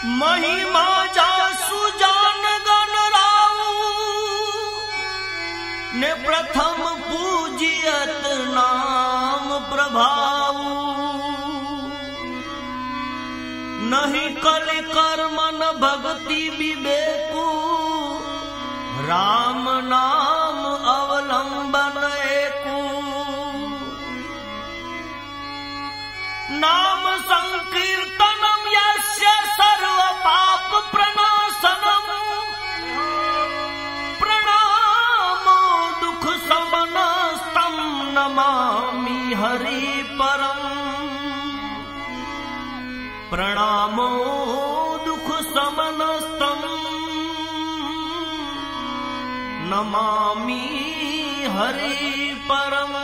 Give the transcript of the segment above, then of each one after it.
महिमा जासु जान गण राऊ ने प्रथम पूजियत नाम प्रभाऊ नहीं कल कर्मन भक्ति विवेकु राम नाम अवलंबन एकु नाम संकीर्तनम यस्य सर्व पाप प्रणाशनम प्रणामो दुख समनस्तम नमामि हरि परम प्रणामो दुख समनस्तम नमामि हरि परम।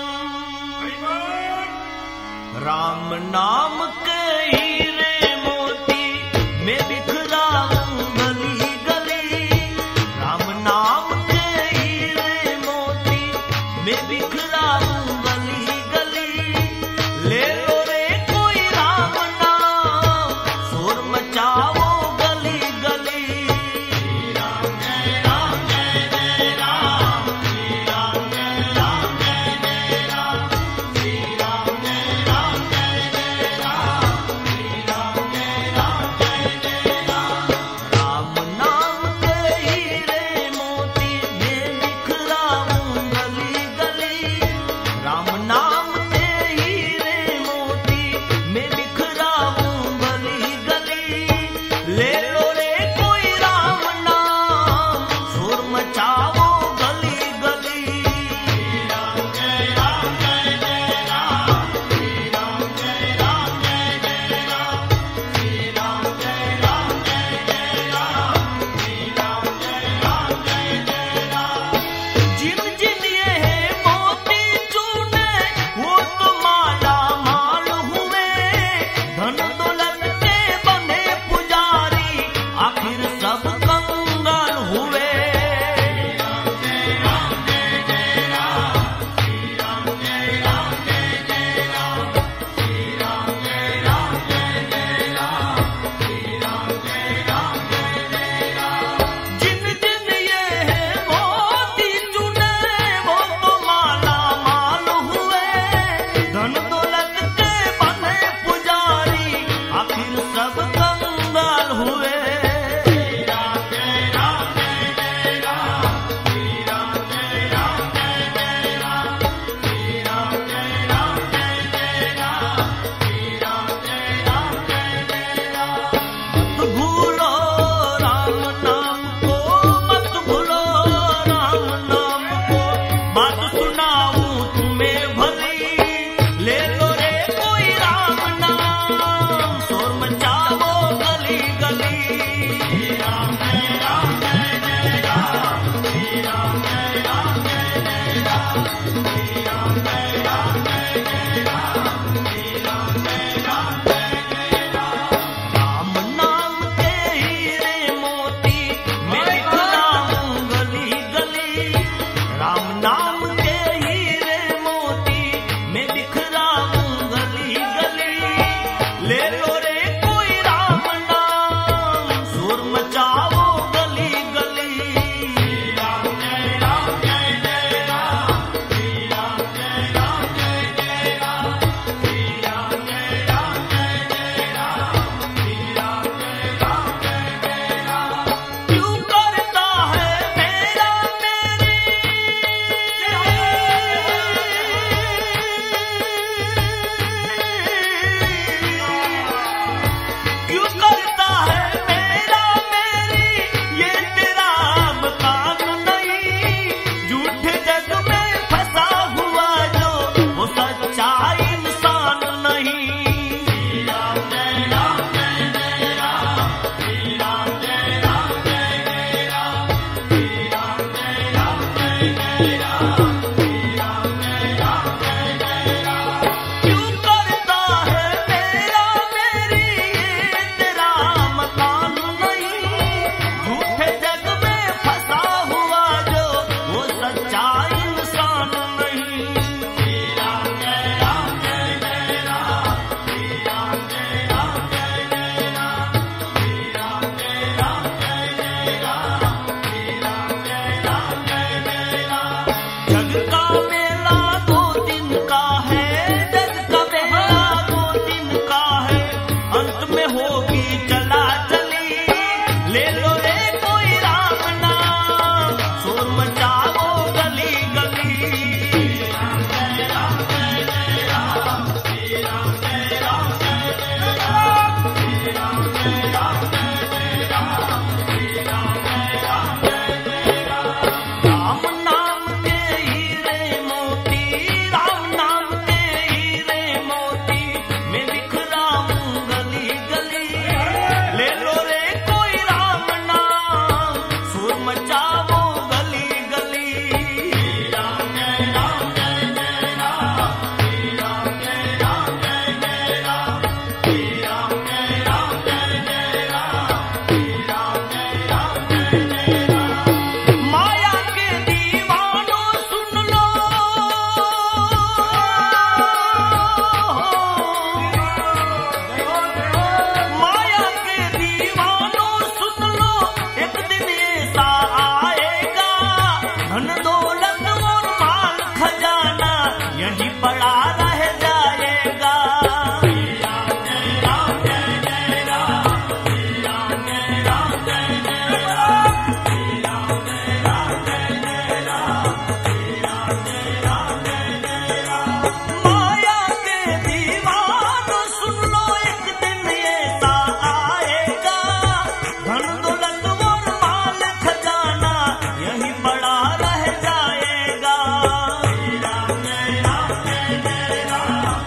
राम नाम के हीरे मोती मैं बिखराऊं गली गली राम नाम के हीरे मोती मैं बिखराऊं गली गली ले लो रे कोई राम नाम शोर मचाओ गली गली श्री राम जय राम जय जय राम श्री राम जय राम जय जय राम श्री राम जय राम जय जय राम श्री राम जय राम जय जय रह जाएगा। माया के दीवानो सुन लो, एक दिन ऐसा आएगा, धन दौलत और माल खजाना यही पड़ा रह जाएगा।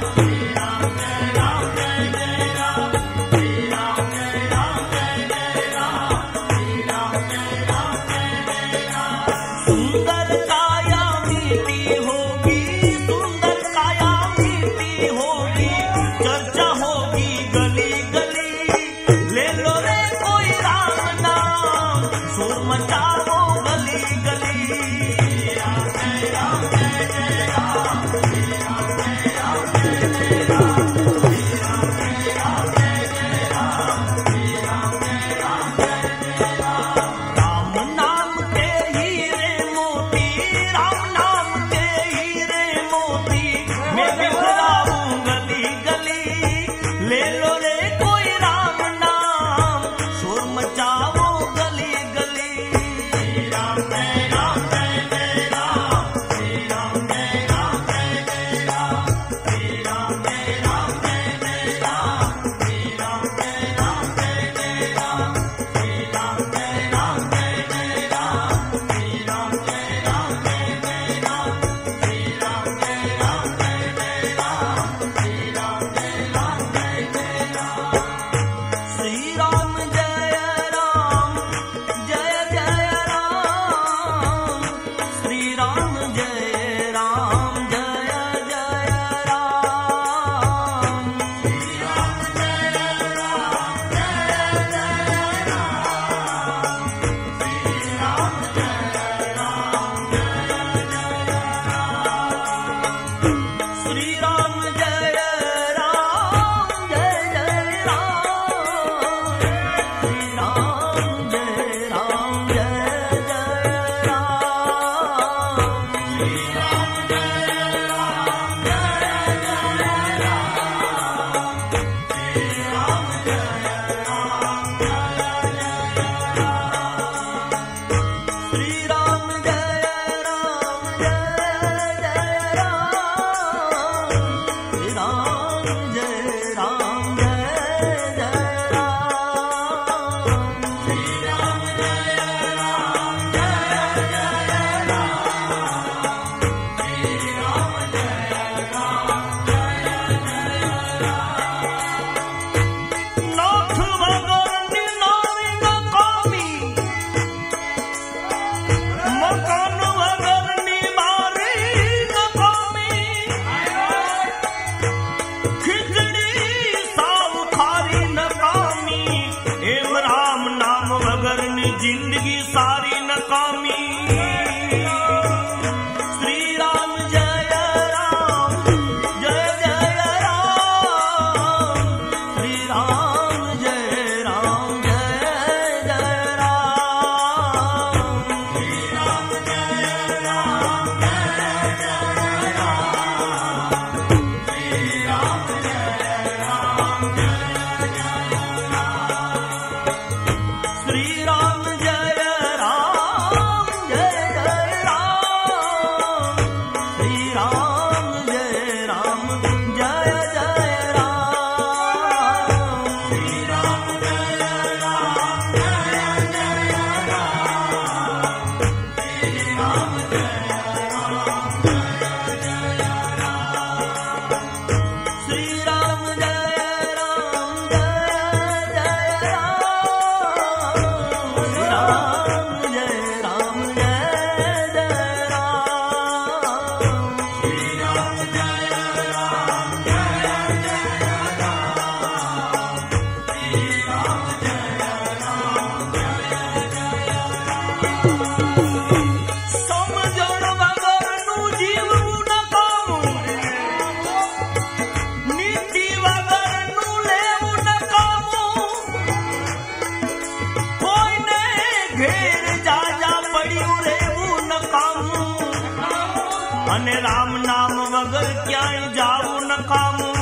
અને રામ નામ વગર ક્યાંય જાવું ન કામું.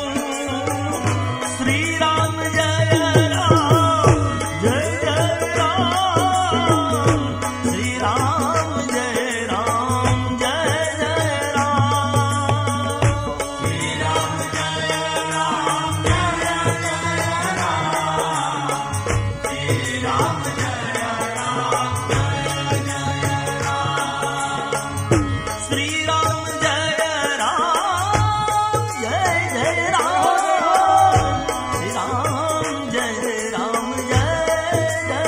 શ્રી રામ જય રામ જય જય રામ. શ્રી રામ જય રામ જય જય રામ. શ્રી રામ જય રામ જય જય રામ. શ્રી રામ જય રામ જય જય રામ. શ્રી રામ જય રામ જય જય રામ. શ્રી રામ જય રામ જય જય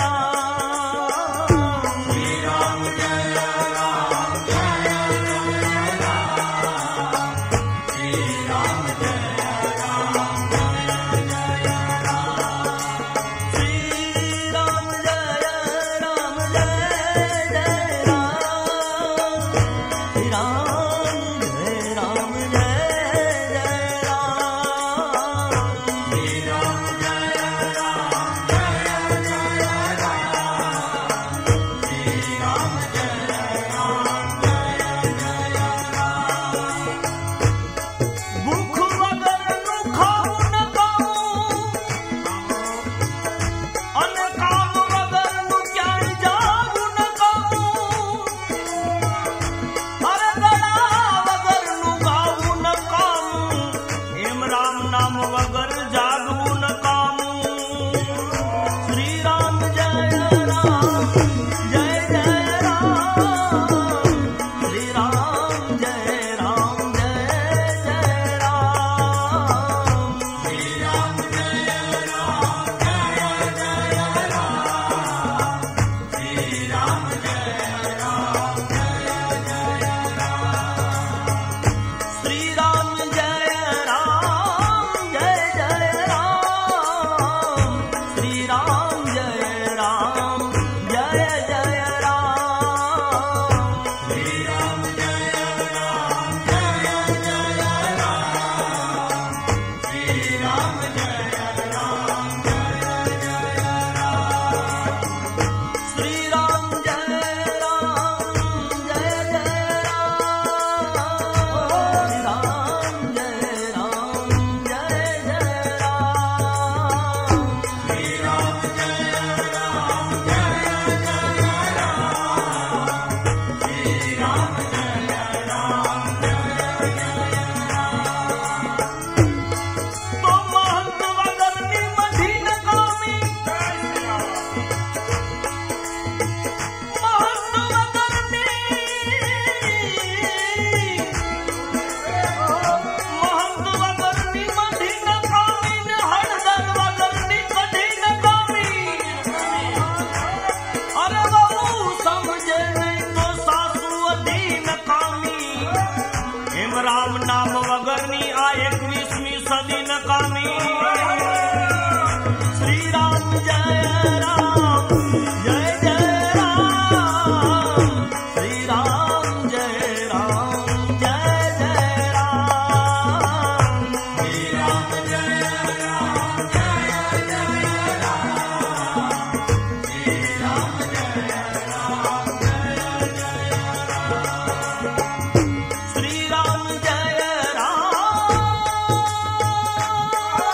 રામ. શ્રી રામ જય રામ જય જય રામ. શ્રી રામ જય રામ જય જય રામ. શ્રી રામ જય રામ જય જય રામ. શ્રી રામ જય રામ જય જય રામ. શ્રી રામ જય રામ જય જય રામ. શ્રી રામ જય રામ જય જય રામ. ભૂખ વગરનું ખાવું ન કામું, અને કામ વગરનું ક્યાંય જાવું ન કામું. અરે ગળા વગરનું ગાવું ન કામું, એમ રામ નામ વગર જાગવું ન કામું. શ્રી રામ જય રામ જય જય રામ. શ્રી રામ જય રામ જય જય રામ. શ્રી રામ જય રામ જય જય રામ. શ્રી રામ જય રામ જય જય રામ. શ્રી રામ જય રામ જય જય રામ. શ્રી રામ જય રામ જય જય રામ. શ્રી રામ જય રામ જય જય રામ. શ્રી રામ જય રામ જય જય રામ. શ્રી રામ જય રામ જય જય રામ નામ વગરની આ 21મી સદી નકામી. શ્રી રામ જય રામ જય જય રામ. શ્રી રામ જય રામ જય જય રામ. શ્રી રામ જય રામ જય જય રામ. શ્રી રામ જય રામ જય જય રામ. શ્રી રામ જય રામ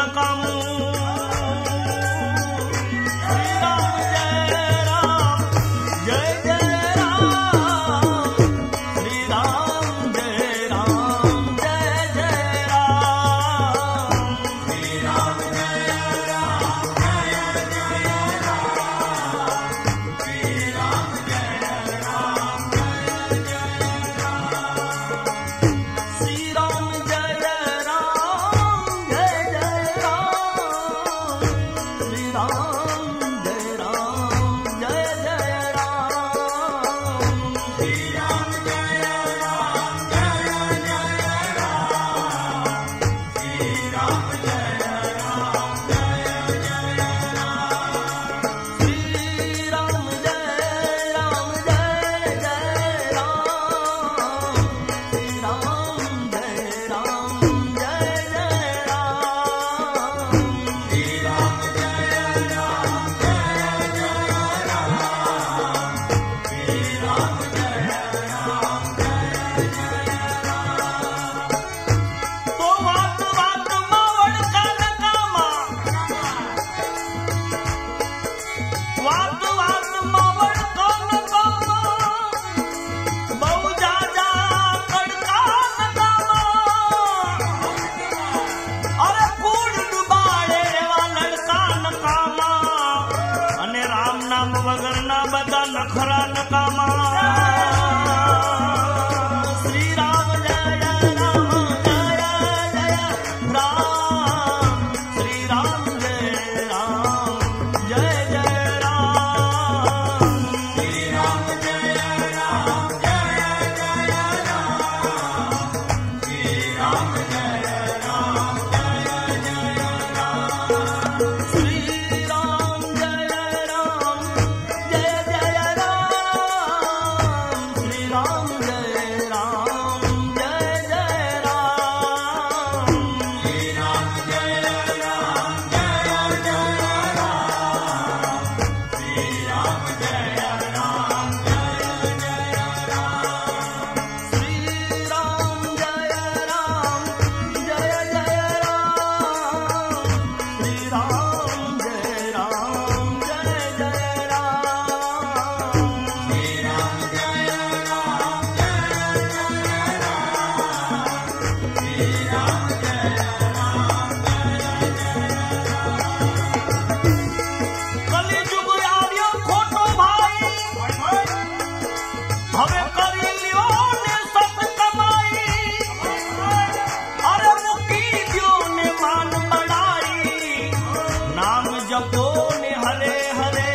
कामू श्री राम जय जय राम श्री राम जय जय राम श्री राम जय राम श्री राम जय राम श्री राम जय राम जय जय राम श्री राम जय राम जय जय राम श्री राम जय राम जय जय राम श्री राम जय राम जय जय राम श्री राम जय राम जय जय राम श्री राम जय राम जय जय राम श्री राम जय राम जय जय राम श्री राम जय राम जय जय राम तो वात वात मावड़ का नकामा वात वात मावड़ का नकामा बहु जाजा कड़का नकामा अरे कूड़ डुबाड़े एवा लड़का नकामा અને રામ નામ વગરના બધા નખરા નકામા શ્રી રામ જય રામ જય જય રામ શ્રી રામ જય રામ જય જય રામ શ્રી રામ જય રામ જય જય રામ શ્રી રામ જય રામ જય જય રાम श्री राम जय राम जय जय राम श्री राम जय राम जय जय राम श्री राम जय राम जय जय राम श्री राम जय राम जय जय राम श्री राम जय राम जय जय राम श्री राम जय राम जय जय राम श्री राम जय राम जय जय राम श्री राम जय राम जय जय राम कलिजुग આવ્યો ખોટો ભાઈ હવે કરી લ્યો ને સત કમાઈ અરે મૂકી દ્યો ને માન બડાઈ નામ જપો ને હરે હરે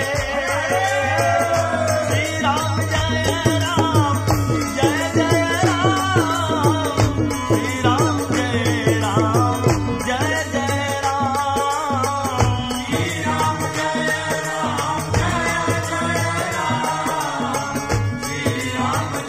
શ્રી રામ જય રામ જય જય રામ શ્રી રામ જય રામ જય જય રામ શ્રી રામ જય રામ જય જય રામ શ્રી રામ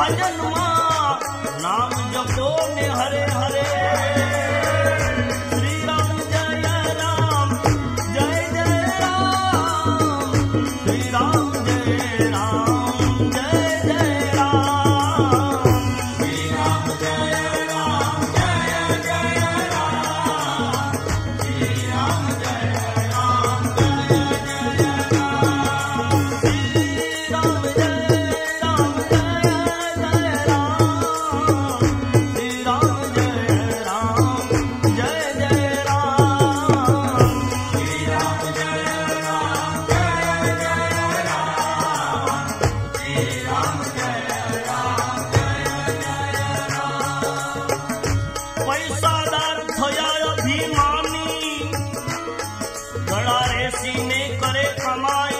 भजन मां नाम जपो ने हरे हरे श्री राम जय राम जय जय राम श्री राम जय राम जय जय राम श्री राम जय राम जय जय राम श्री राम जय राम जय जय राम श्री राम जय राम जय जय राम श्री राम जय राम जय जय राम श्री राम जय राम जय जय राम श्री राम जय राम जय जय राम पैसादार थया अभिमानी गड़ा रेसी ने करे कमाई